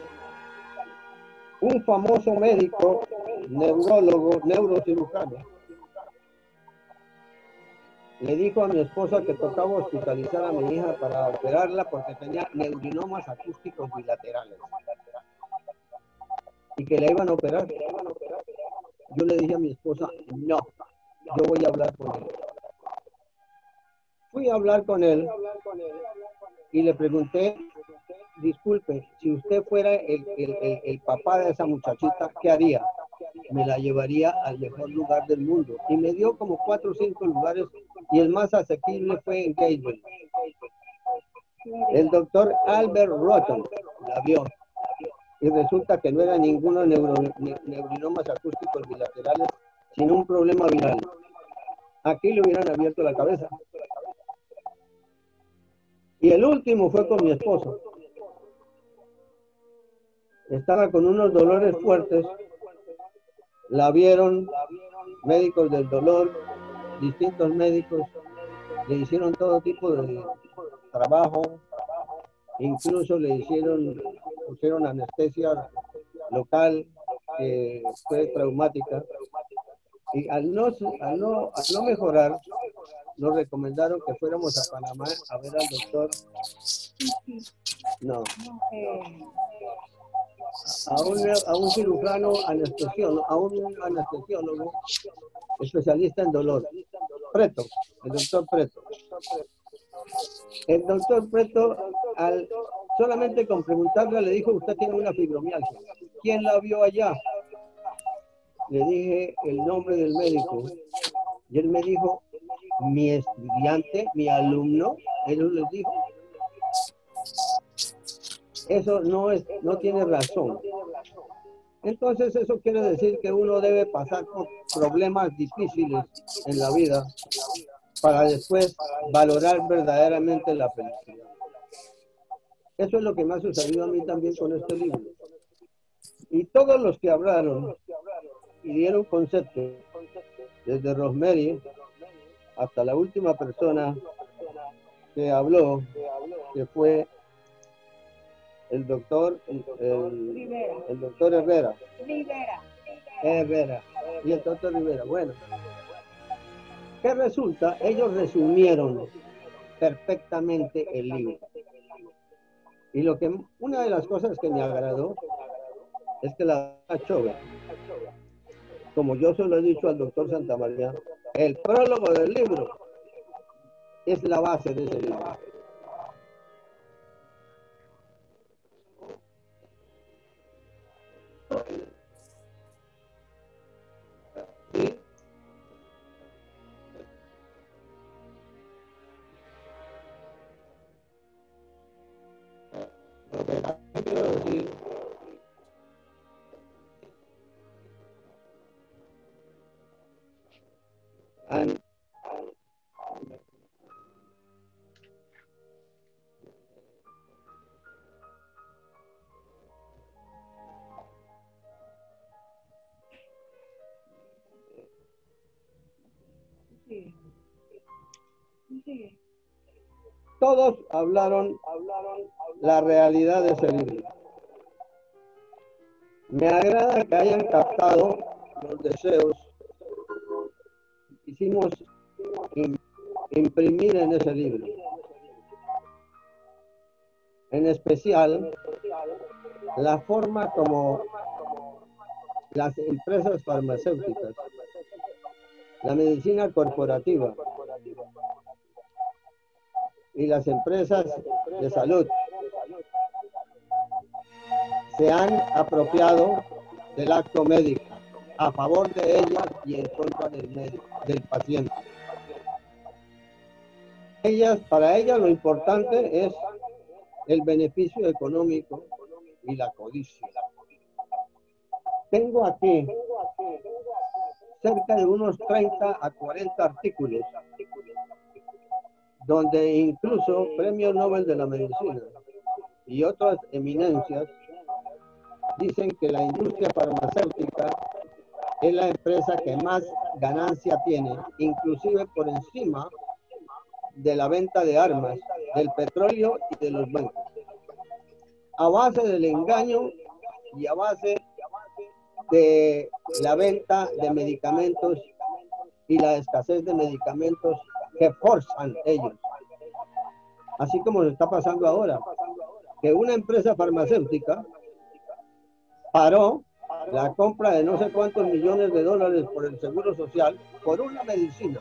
un famoso médico, neurólogo, neurocirujano, le dijo a mi esposa que tocaba hospitalizar a mi hija para operarla porque tenía neurinomas acústicos bilaterales y que la iban a operar. Yo le dije a mi esposa, no, yo voy a hablar con él. Fui a hablar con él y le pregunté, disculpe, si usted fuera el, el, el, el papá de esa muchachita, ¿qué haría? Me la llevaría al mejor lugar del mundo. Y me dio como cuatro o cinco lugares y el más asequible fue en Gateway. El doctor Albert Rotten la vio y resulta que no era ninguno neuro, ne, neurinomas acústicos bilaterales, sino un problema viral. Aquí le hubieran abierto la cabeza. Y el último fue con mi esposo. Estaba con unos dolores fuertes. La vieron médicos del dolor, distintos médicos, le hicieron todo tipo de trabajo, incluso le hicieron, pusieron anestesia local, que fue traumática, y al no, al no, al no mejorar, nos recomendaron que fuéramos a Panamá a ver al doctor, no, a un, a un cirujano anestesiólogo, a un anestesiólogo especialista en dolor, Preto, el doctor Preto. El doctor Preto, al, solamente con preguntarle, le dijo, usted tiene una fibromialgia. ¿Quién la vio allá? Le dije el nombre del médico. Y él me dijo, mi estudiante, mi alumno, él les dijo. Eso no, es, no tiene razón. Entonces eso quiere decir que uno debe pasar por problemas difíciles en la vida para después valorar verdaderamente la felicidad. Eso es lo que me ha sucedido a mí también con este libro. Y todos los que hablaron y dieron conceptos, desde Rosemary hasta la última persona que habló, que fue el doctor, el, el, el doctor Herrera. Rivera. Herrera. Y el doctor Rivera. Bueno, ¿qué resulta? Ellos resumieron perfectamente el libro. Y lo que, una de las cosas que me agradó es que la Chove, como yo se lo he dicho al doctor Santamaría, el prólogo del libro es la base de ese libro. ¿Sí? Lo que quiero decir and todos hablaron, hablaron la realidad de ese libro. Me agrada que hayan captado los deseos. Hicimos imprimir en ese libro. En especial, la forma como las empresas farmacéuticas, la medicina corporativa y las empresas de salud se han apropiado del acto médico a favor de ellas y en contra del médico, del paciente. Ellas, para ellas lo importante es el beneficio económico y la codicia. Tengo aquí cerca de unos treinta a cuarenta artículos donde incluso Premio Nobel de la Medicina y otras eminencias dicen que la industria farmacéutica es la empresa que más ganancia tiene, inclusive por encima de la venta de armas, del petróleo y de los bancos. A base del engaño y a base de la venta de medicamentos y la escasez de medicamentos que forzan ellos. Así como lo está pasando ahora, que una empresa farmacéutica paró la compra de no sé cuántos millones de dólares por el Seguro Social por una medicina.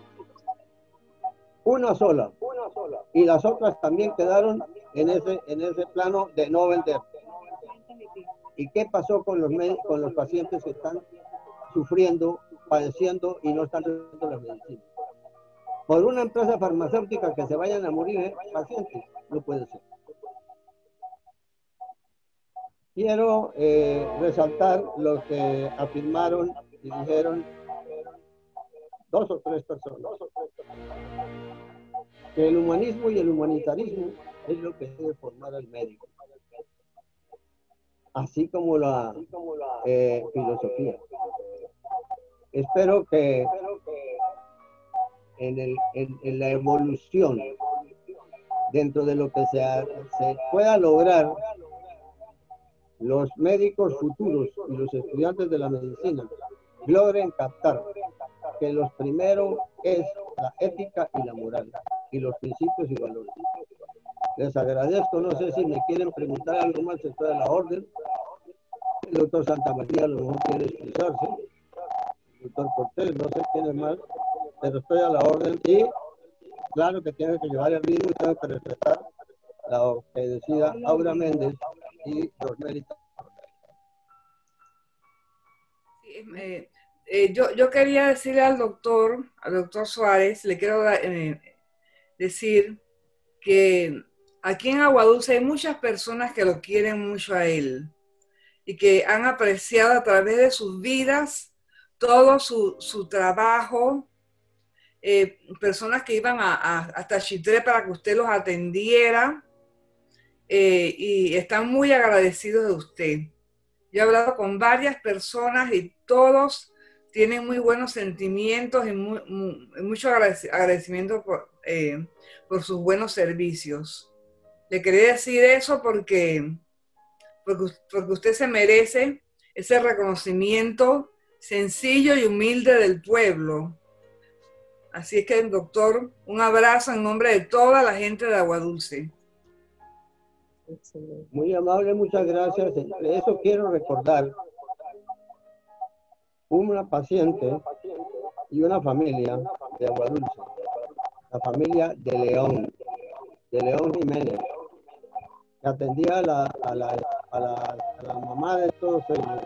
Una sola. Y las otras también quedaron en ese, en ese plano de no vender. ¿Y qué pasó con los, con los pacientes que están sufriendo, padeciendo y no están recibiendo la medicina? Por una empresa farmacéutica que se vayan a morir ¿eh? pacientes, no puede ser. Quiero eh, resaltar lo que afirmaron y dijeron dos o tres personas, que el humanismo y el humanitarismo es lo que debe formar al médico, así como la eh, filosofía. Espero que en, el, en, en la evolución, dentro de lo que se, se pueda lograr, los médicos futuros y los estudiantes de la medicina logren captar que los primeros es la ética y la moral, y los principios y valores. Les agradezco, no sé si me quieren preguntar algo más, estoy a la orden. El doctor Santamaría a lo mejor quiere expresarse, el doctor Cortés, no sé quién es más, pero estoy a la orden y claro que tiene que llevar el ritmo y tengo que respetar lo que decida Aura Méndez y Rosemary. Sí, eh, eh, yo, yo quería decirle al doctor, al doctor Suárez, le quiero eh, decir que aquí en Aguadulce hay muchas personas que lo quieren mucho a él y que han apreciado a través de sus vidas todo su, su trabajo, eh, personas que iban a, a, hasta Chitré para que usted los atendiera, eh, y están muy agradecidos de usted. Yo he hablado con varias personas y todos tienen muy buenos sentimientos y muy, muy, mucho agradecimiento por, eh, por sus buenos servicios. Le quería decir eso porque, porque, porque usted se merece ese reconocimiento sencillo y humilde del pueblo. Así es que, doctor, un abrazo en nombre de toda la gente de Aguadulce. Muy amable, muchas gracias. Entre eso quiero recordar una paciente y una familia de Aguadulce, la familia de León, de León Jiménez, que atendía a la, a la, a la, a la mamá de todos ellos.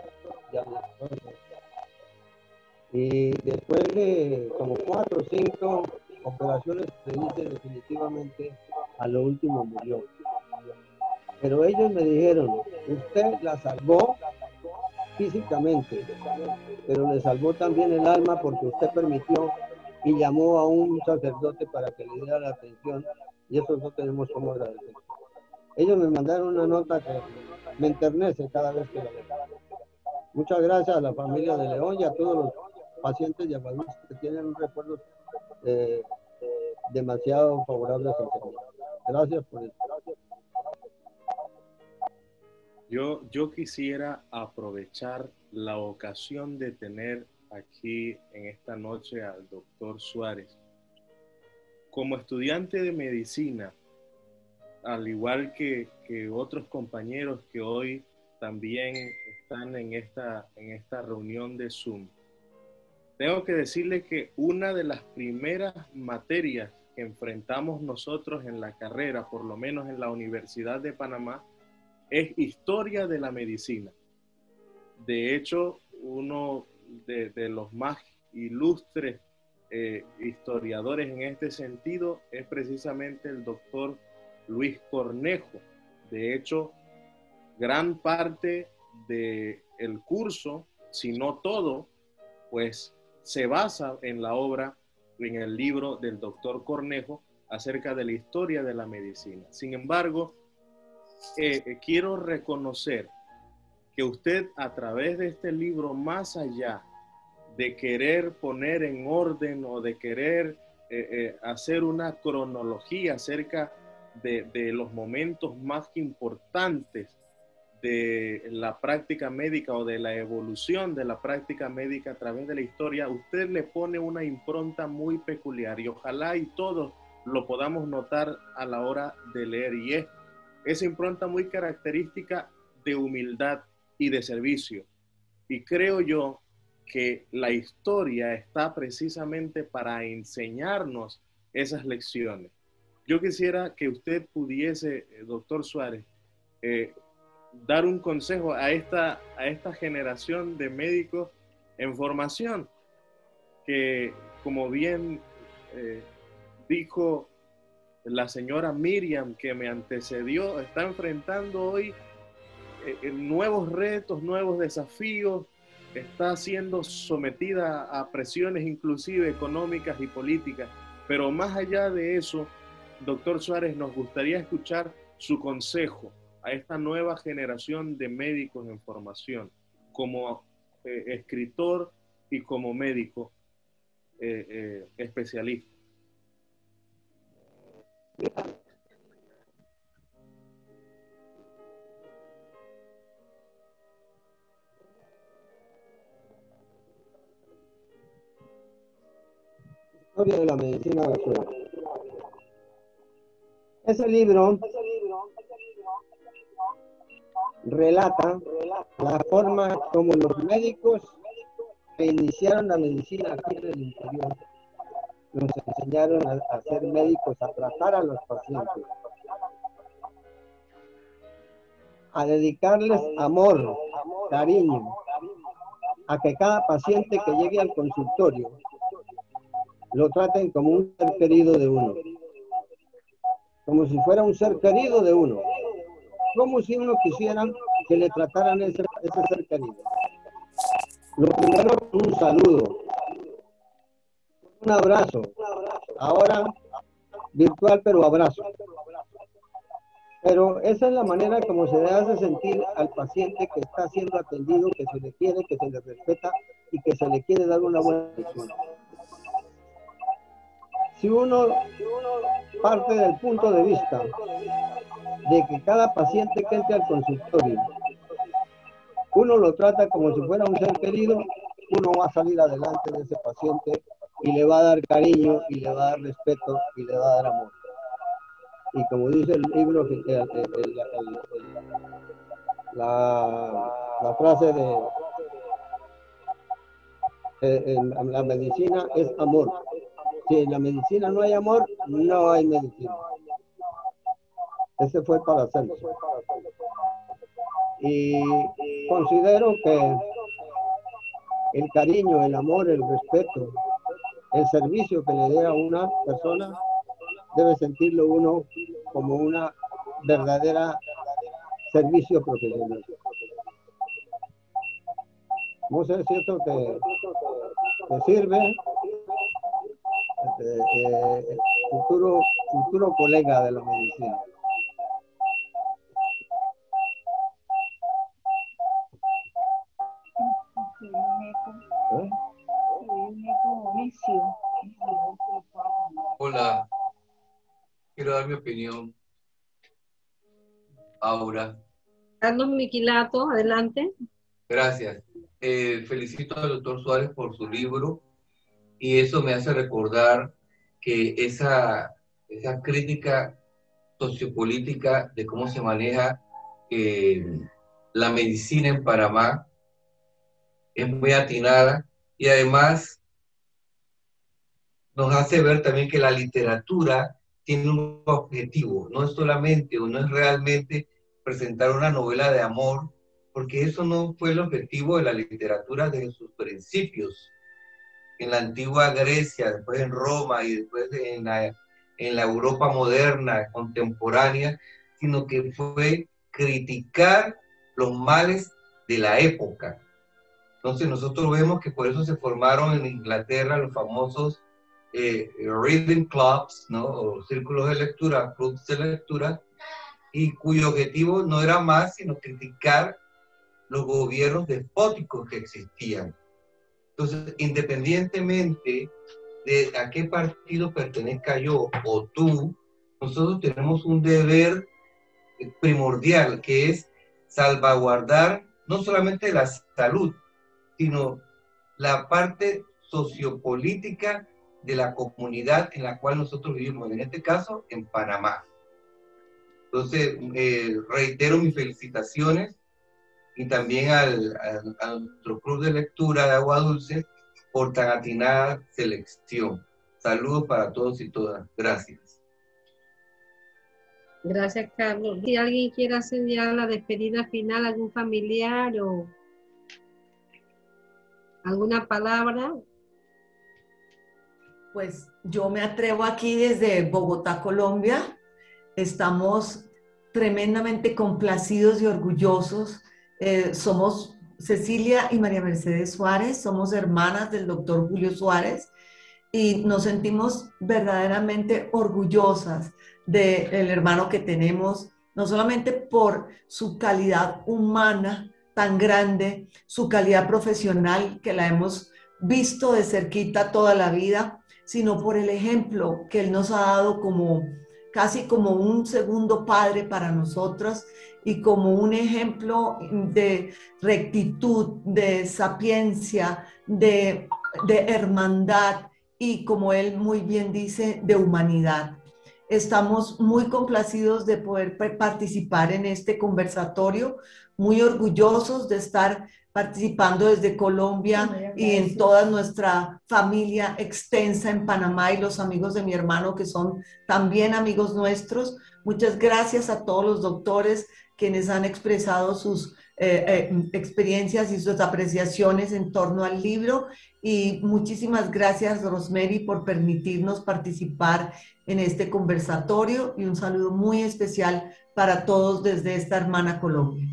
Y después de como cuatro o cinco operaciones, se dice definitivamente, a lo último murió. Pero ellos me dijeron, usted la salvó físicamente, pero le salvó también el alma porque usted permitió y llamó a un sacerdote para que le diera la atención, y eso no tenemos como agradecer. Ellos me mandaron una nota que me enternece cada vez que la veo. Muchas gracias a la familia de León y a todos los pacientes de Aguadulce que tienen un recuerdo eh, eh, demasiado favorable al Señor. Gracias por eso. Yo, yo quisiera aprovechar la ocasión de tener aquí en esta noche al doctor Suárez. Como estudiante de medicina, al igual que, que otros compañeros que hoy también están en esta, en esta reunión de Zoom, tengo que decirle que una de las primeras materias que enfrentamos nosotros en la carrera, por lo menos en la Universidad de Panamá, es historia de la medicina. De hecho, uno de, de los más ilustres eh, historiadores en este sentido es precisamente el doctor Luis Cornejo. De hecho, gran parte del curso, si no todo, pues se basa en la obra, en el libro del doctor Cornejo acerca de la historia de la medicina. Sin embargo, Eh, eh, quiero reconocer que usted, a través de este libro, más allá de querer poner en orden o de querer eh, eh, hacer una cronología acerca de, de los momentos más importantes de la práctica médica o de la evolución de la práctica médica a través de la historia, usted le pone una impronta muy peculiar y ojalá y todos lo podamos notar a la hora de leer, y es esa impronta muy característica de humildad y de servicio. Y creo yo que la historia está precisamente para enseñarnos esas lecciones. Yo quisiera que usted pudiese, doctor Suárez, eh, dar un consejo a esta, a esta generación de médicos en formación, que como bien eh, dijo la señora Miriam que me antecedió, está enfrentando hoy eh, nuevos retos, nuevos desafíos, está siendo sometida a presiones inclusive económicas y políticas, pero más allá de eso, doctor Suárez, nos gustaría escuchar su consejo a esta nueva generación de médicos en formación, como eh, escritor y como médico eh, eh, especialista. Historia de la medicina basura. Ese libro relata la forma como los médicos que iniciaron la medicina aquí en el interior nos enseñaron a, a ser médicos, a tratar a los pacientes, a dedicarles amor, cariño, a que cada paciente que llegue al consultorio lo traten como un ser querido de uno, como si fuera un ser querido de uno, como si uno quisiera que le trataran ese, ese ser querido. Lo primero, un saludo, un abrazo, ahora virtual pero abrazo. Pero esa es la manera como se le hace sentir al paciente que está siendo atendido, que se le quiere, que se le respeta y que se le quiere dar una buena atención. Si uno parte del punto de vista de que cada paciente que entre al consultorio, uno lo trata como si fuera un ser querido, uno va a salir adelante de ese paciente y le va a dar cariño, y le va a dar respeto, y le va a dar amor. Y como dice el libro, el, el, el, el, la, la frase de eh, en la medicina es amor. Si en la medicina no hay amor, no hay medicina. Ese fue Paracelso. Y considero que el cariño, el amor, el respeto, el servicio que le dé a una persona, debe sentirlo uno como una verdadera servicio profesional. No sé, es cierto que, que sirve eh, eh, futuro, futuro colega de la medicina. ¿Eh? Hola, quiero dar mi opinión. Aura. Carlos Miquilato, adelante. Gracias. Eh, felicito al doctor Suárez por su libro, y eso me hace recordar que esa, esa crítica sociopolítica de cómo se maneja eh, la medicina en Panamá es muy atinada, y además nos hace ver también que la literatura tiene un objetivo, no es solamente o no es realmente presentar una novela de amor, porque eso no fue el objetivo de la literatura desde sus principios, en la antigua Grecia, después en Roma y después en la, en la Europa moderna, contemporánea, sino que fue criticar los males de la época. Entonces nosotros vemos que por eso se formaron en Inglaterra los famosos eh, reading clubs, ¿no? O círculos de lectura, clubs de lectura, y cuyo objetivo no era más sino criticar los gobiernos despóticos que existían. Entonces, independientemente de a qué partido pertenezca yo o tú, nosotros tenemos un deber primordial, que es salvaguardar no solamente la salud, sino la parte sociopolítica de la comunidad en la cual nosotros vivimos, en este caso en Panamá. Entonces, eh, reitero mis felicitaciones y también al, al, a nuestro club de lectura de Agua Dulce por tan atinada selección. Saludos para todos y todas. Gracias. Gracias, Carlos. Si alguien quiere hacer ya la despedida final, algún familiar o alguna palabra. Pues yo me atrevo aquí desde Bogotá, Colombia. Estamos tremendamente complacidos y orgullosos. Eh, somos Cecilia y María Mercedes Suárez, somos hermanas del doctor Julio Suárez y nos sentimos verdaderamente orgullosas del hermano que tenemos, no solamente por su calidad humana tan grande, su calidad profesional que la hemos visto de cerquita toda la vida, sino por el ejemplo que él nos ha dado como casi como un segundo padre para nosotros y como un ejemplo de rectitud, de sapiencia, de, de hermandad y, como él muy bien dice, de humanidad. Estamos muy complacidos de poder participar en este conversatorio, muy orgullosos de estar participando desde Colombia y en toda nuestra familia extensa en Panamá y los amigos de mi hermano que son también amigos nuestros. Muchas gracias a todos los doctores quienes han expresado sus eh, eh, experiencias y sus apreciaciones en torno al libro y muchísimas gracias, Rosemary, por permitirnos participar en este conversatorio y un saludo muy especial para todos desde esta hermana Colombia.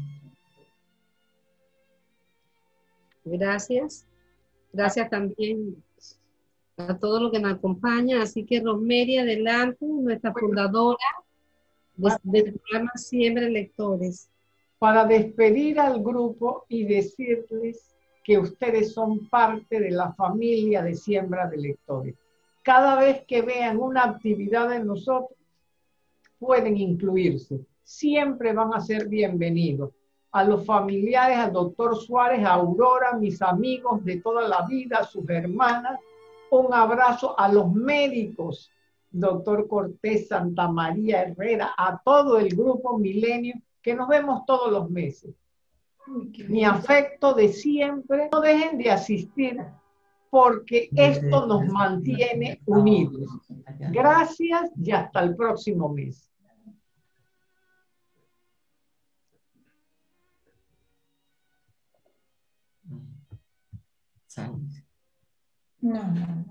Gracias. Gracias también a todos los que nos acompañan. Así que Rosemary, adelante, nuestra fundadora de, del programa Siembra Lectores. Para despedir al grupo y decirles que ustedes son parte de la familia de Siembra de Lectores. Cada vez que vean una actividad de nosotros, pueden incluirse. Siempre van a ser bienvenidos. A los familiares, al doctor Suárez, a Aurora, mis amigos de toda la vida, sus hermanas, un abrazo a los médicos, doctor Cortés, Santa María Herrera, a todo el grupo Milenio, que nos vemos todos los meses. Mi afecto de siempre, no dejen de asistir, porque esto nos mantiene unidos. Gracias y hasta el próximo mes. No, no.